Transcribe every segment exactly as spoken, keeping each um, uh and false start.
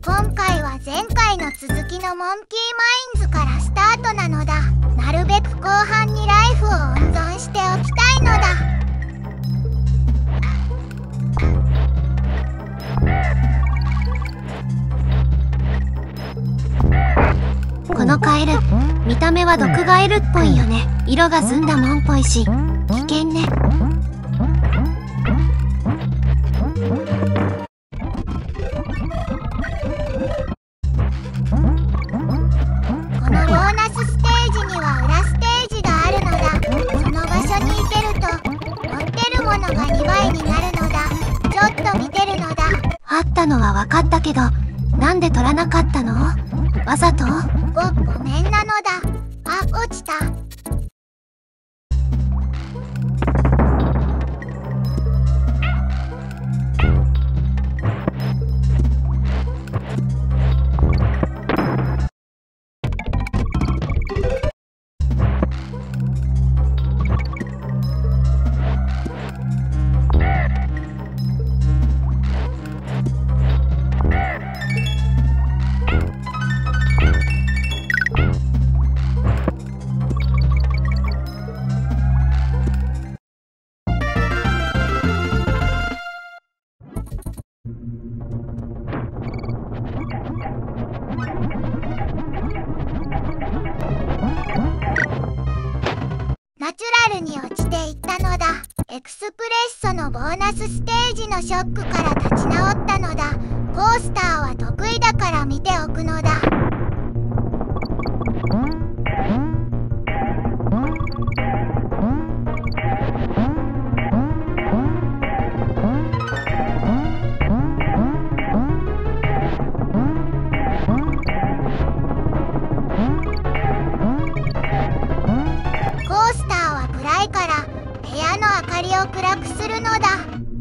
今回は前回の続きのモンキーマインズからスタートなのだ。なるべく後半にライフを温存しておきたいのだ。このカエル、見た目は毒ガエルっぽいよね。色が澄んだもんっぽいし危険ね。このボーナスステージには裏ステージがあるのだ。その場所に行けると持ってるものがにばいになるのだ。ちょっと見てるのだ。あったのは分かったけど、なんで取らなかったの？わざと？ご、ごめんなのだ。あ、落ちた。ナチュラルに落ちていったのだ。エクスプレッソのボーナスステージのショックから立ち直ったのだ。コースターは得意だから見ておくのだ。部屋の明かりを暗くするのだ。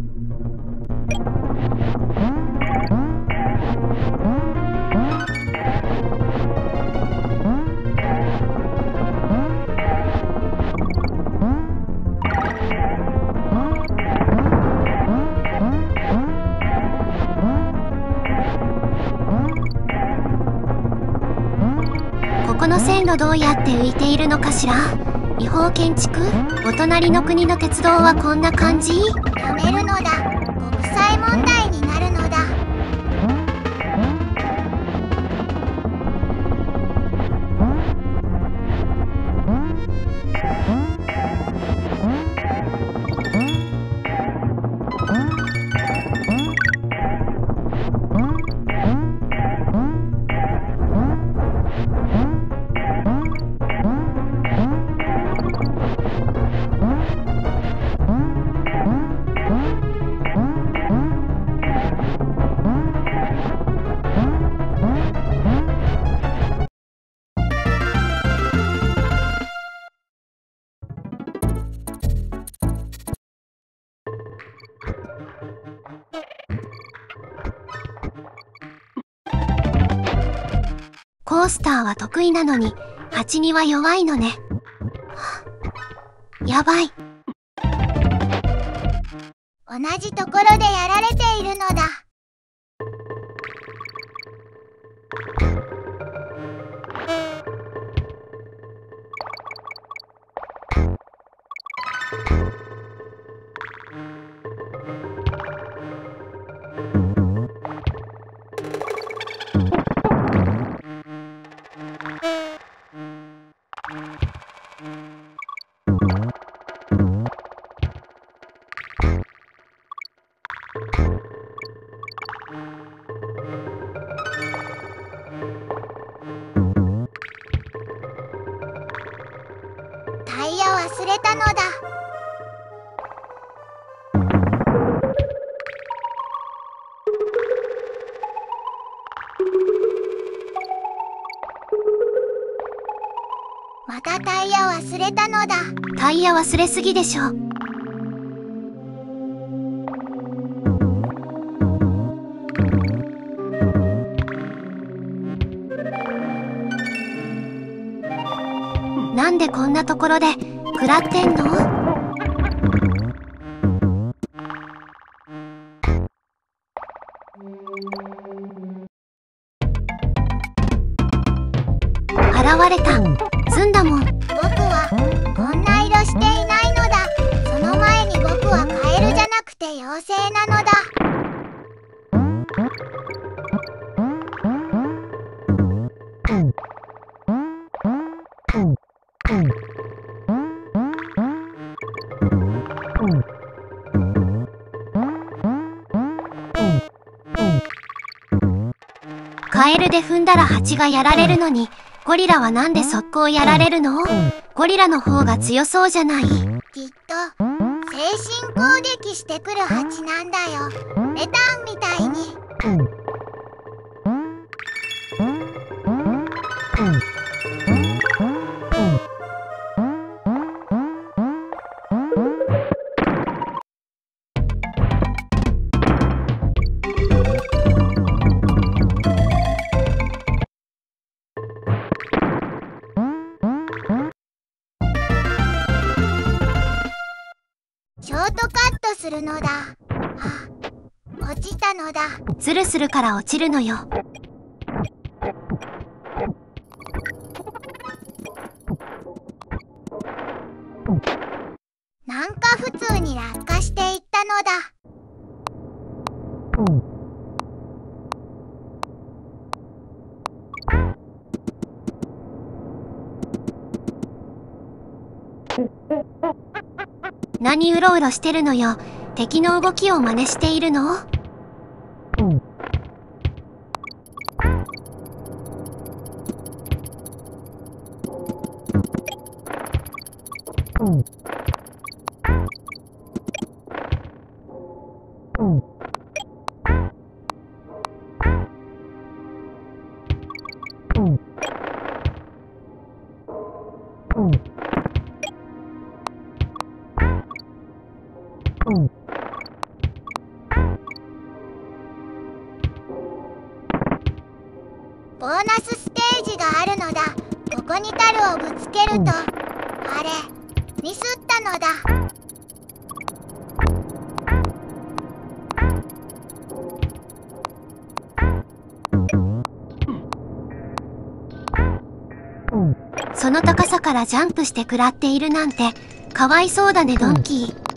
ここの線路どうやって浮いているのかしら？違法建築？お隣の国の鉄道はこんな感じ？やめるのだ。国際問題になるのだ。コースターは得意なのにハチには弱いのね。やばい。同じところでやられているのだ。タイヤ忘れたのだ。またタイヤ忘れたのだ。タイヤ忘れすぎでしょ。なんでこんなところで食らってんの？ れた。ずんだもん。 僕はこんな色していないのだ。その前に僕はカエルじゃなくて妖精なのだ。 カエルで踏んだらハチがやられるのに、ゴリラはなんで速攻やられるの？ゴリラの方が強そうじゃない？ きっと精神攻撃してくるハチなんだよ。メタンみたいに。ショートカットするのだ。はあ、落ちたのだ。 ズルするから落ちるのよ。 なんか普通に落下していったのだ。 何うろうろしてるのよ。敵の動きを真似しているの？ ボーナスステージがあるのだ。ここに樽をぶつけると、あれ、ミスったのだ。 その高さからジャンプして食らっているなんて、かわいそうだね、ドンキー。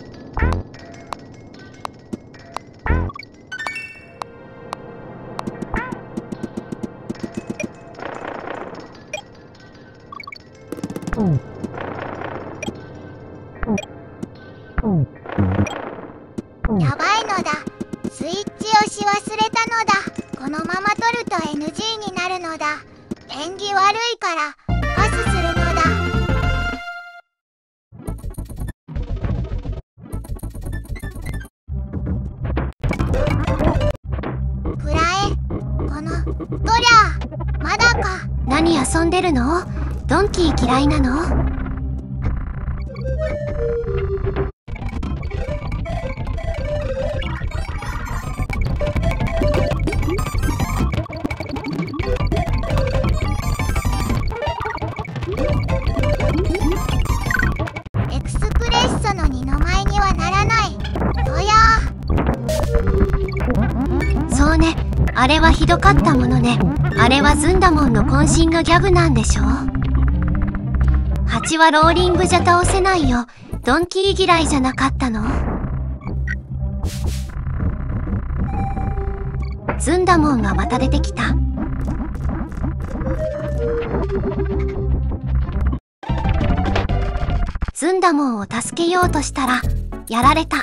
やばいのだ。スイッチをし忘れたのだ。このまま取ると エヌジー になるのだ。縁起悪いからパスするのだ。くらえ。このゴリャまだか。 何遊んでるの？ドンキー嫌いなの？ エクスプレッソの二の舞にはならない。どや。 そうね。あれはひどかったものね。あれはずんだもんの渾身のギャグなんでしょ？ハチはローリングじゃ倒せないよ。ドンキー嫌いじゃなかったの？ずんだもんがまた出てきた。ずんだもんを助けようとしたら、やられた。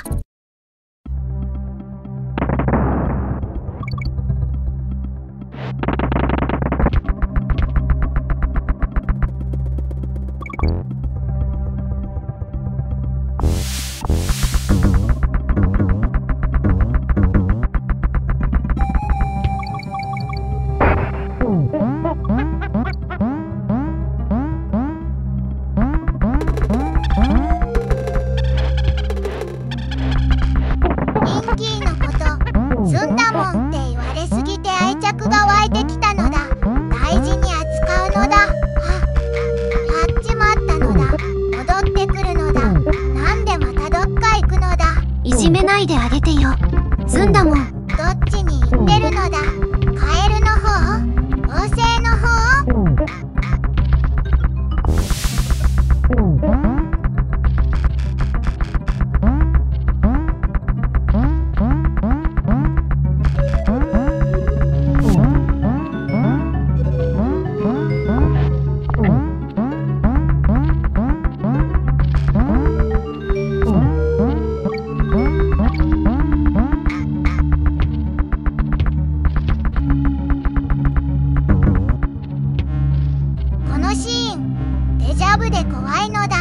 で怖いのだ。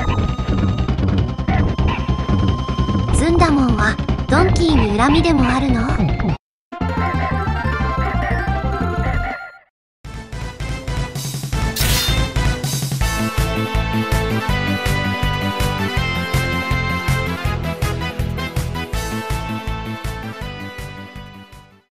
ずんだもんはドンキーに恨みでもあるの